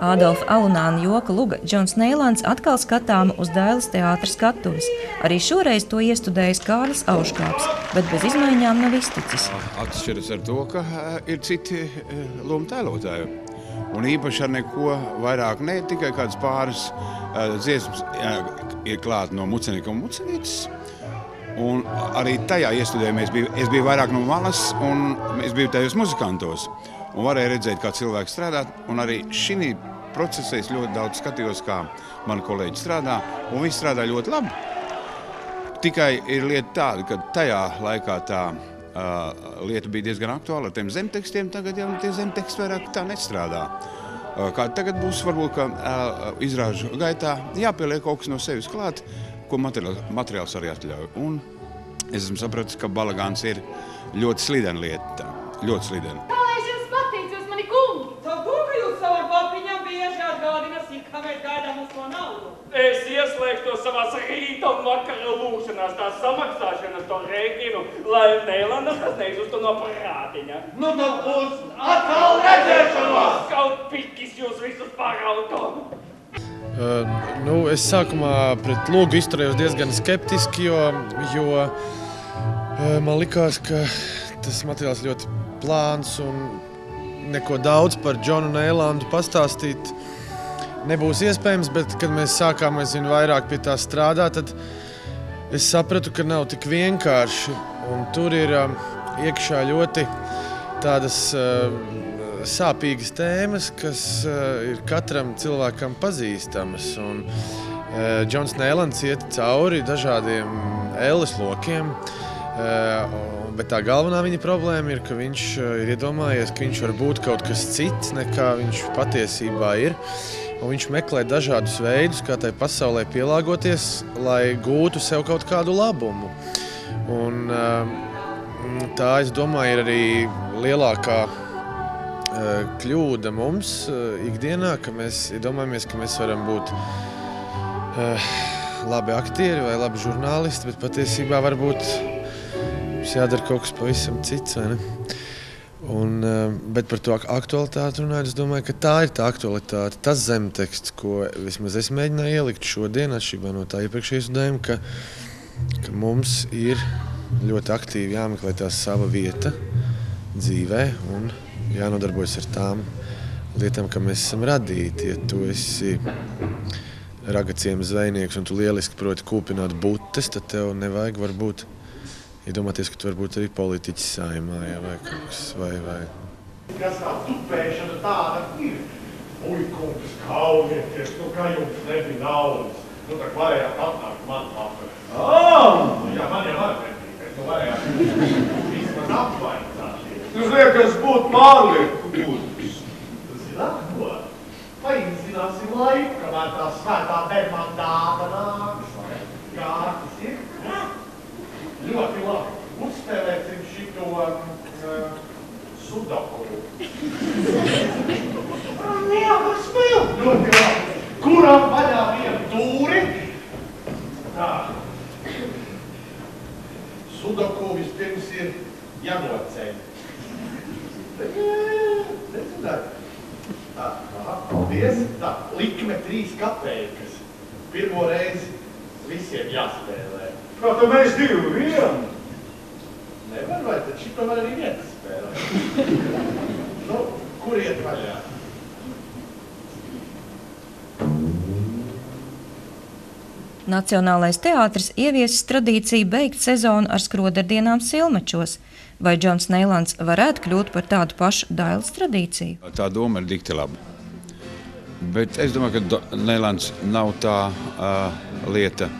Ādolfa Alunāna joka luga Džons Neilands atkal skatāma uz Dailes teātra skatuves. Arī šoreiz to iestudējis Kārlis Auškāps, bet bez izmaiņām nav izticis. Atšķiras ar to, ka ir citi lomu tēlotāji. Un īpaši ar neko vairāk, ne tikai kāds pāris dziesmas ir klāt no Mucenika un Mucenītes. Un arī tajā iestudējumā es biju vairāk no malas, un es biju tajos muzikantos. Un varēju redzēt, kā cilvēki strādā. Un arī šī procesā es ļoti daudz skatījos, kā mani kolēģi strādā, un viņi strādā ļoti labi. Tikai ir lieta tāda, ka tajā laikā tā lieta bija diezgan aktuāla ar tiem zemtekstiem, tagad jau tie zemteksti vairāk tā nestrādā. Kā tagad būs varbūt, ka izrāžu gaitā jāpieliek kaut kas no sevis klāt, ko materiāls arī atļauj. Un es esmu sapratis, ka balagāns ir ļoti slidena lieta, ļoti slidena. Kā lai es jums patīcu, jūs mani kungi? Tad to, ka jūs savu papiņam bieži atgādināt, kā mēs gaidām uz to naudu. Es ieslēgtu to savās rīta un vakara lūkšanās, tās samaksāšanas to rēķinu, lai Neilandam tas neizjustu no prātiņa. Nu, uz atkal redzēšanos! Kaut pikis jūs visus parautu! Es sākumā pret lūgu izturējos diezgan skeptiski, jo man likās, ka tas materiāls ļoti plāns un neko daudz par Džonu Neilandu pastāstīt nebūs iespējams, bet, kad mēs sākām vairāk pie tā strādāt, tad es sapratu, ka nav tik vienkārši. Un tur ir iekšā ļoti tādas sāpīgas tēmas, kas ir katram cilvēkam pazīstamas. Un Džons Neilands iet cauri dažādiem elles lokiem, bet tā galvenā viņa problēma ir, ka viņš ir iedomājies, ka viņš var būt kaut kas cits, nekā viņš patiesībā ir. Un viņš meklē dažādus veidus, kā tai pasaulē pielāgoties, lai gūtu sev kaut kādu labumu. Un tā, es domāju, ir arī lielākā kļūda mums ikdienā, ka mēs domājamies, ka mēs varam būt labi aktieri vai labi žurnālisti, bet patiesībā varbūt mums jādara kaut kas pavisam cits, vai ne? Bet par to aktualitāti runājot, es domāju, ka tā ir tā aktualitāte, tas zemteksts, ko vismaz es mēģināju ielikt šodien, atšķirībā no tā iepriekšējā iestudējuma, ka mums ir ļoti aktīvi jāmeklē tā sava vieta dzīvē un jānodarbojas ar tām lietām, ka mēs esam radīti. Ja tu esi ragaciems zvejnieks un tu lieliski proti kūpināt butes, tad tev nevajag varbūt iedomāties, ka tu varbūt arī politiķis Saeimā, vai kaut kas, vai. Kas tā tupēšana tāda ir? Kungs, kaujieties, kā jums nebija naudas. Tak varējāt atnākt man papēr. Jā, man jau varētu, bet tu varējāt vismaz apvainot. Jūs liekas būt pārlieku gudrs. Zināt, ko? Vai zināsim laiku, kamēr tā svētā Bermana dāma nāks? Kā tas ir? Ļoti labi. Uzspēlēsim šito sudoku. Jā, var spēlēt. Ļoti labi. Kuram vaļā vienu tūri? Tā. Sudoku vispirms ir jānoceļ. Nezināt. Tā, paldies. Tā, likme 3 kapeikas. Pirmo reizi visiem jāspēlē. Kā tad mēs 2-1? Nevar, vai tad šito var arī vietas spēlēt? Kur iet vaļā? Nacionālais teātris ieviesis tradīciju beigt sezonu ar skroderdienām Silmečos. Vai Džons Neilands varētu kļūt par tādu pašu Dailes tradīciju? Tā doma ir dikti laba. Bet es domāju, ka Neilands nav tā lieta,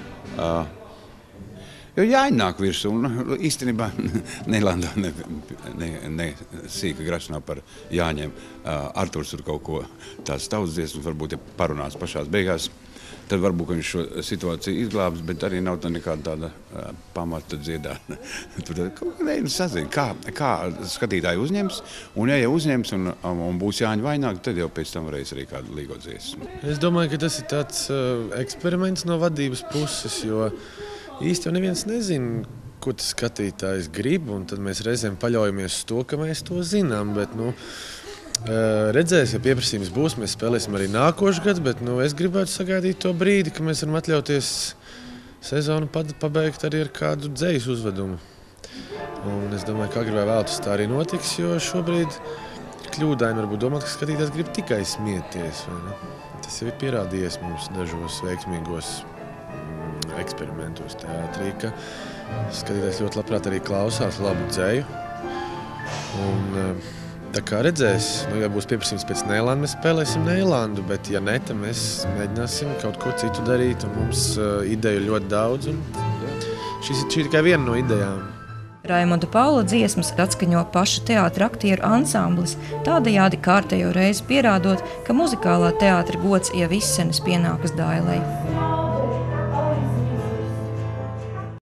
jo jāienāk virsū, un īstenībā Neilandā ne sīka grašanā par Jāņiem. Arturs tur kaut ko tās tautsdziesmas, varbūt ja parunās pašās beigās, tad varbūt viņš šo situāciju izglābs, bet arī nav tā nekāda tāda pamata dziedāna. Tur kaut kā sazina, kā skatītāji uzņems, un ja uzņems un būs Jāņu vaināk, tad jau pēc tam varēs arī kādu līgo dziesmu. Es domāju, ka tas ir tāds eksperiments no vadības puses, jo īsti jau neviens nezina, ko tas skatītājs grib, un tad mēs reizēm paļaujamies uz to, ka mēs to zinām, bet Redzēs, ja pieprasījums būs, mēs spēlēsim arī nākošu gadu, bet es gribētu sagaidīt to brīdi, ka mēs varam atļauties sezonu pabeigt arī ar kādu dzejas uzvedumu. Un es domāju, ka agri vai vēl tas tā arī notiks, jo šobrīd kļūdaini varbūt domāt, ka skatītājs grib tikai smieties. Vai ne? Tas jau ir pierādījies mums dažos veiksmīgos eksperimentos teātrī, ka skatītājs ļoti labprāt arī klausās labu dzeju. Un, tā kā redzēs, ja būs pieprasījums pēc Neilandu, mēs spēlēsim Neilandu, bet ja ne, tad mēs mēģināsim kaut ko citu darīt, un mums ideju ļoti daudz, un šī ir tikai viena no idejām. Raimonda Paula dziesmas atskaņo pašu teātra aktieru ansamblis, tādējādi kārtējo reizi pierādot, ka muzikālā teātra gods jau izsenes pienākas Dailei.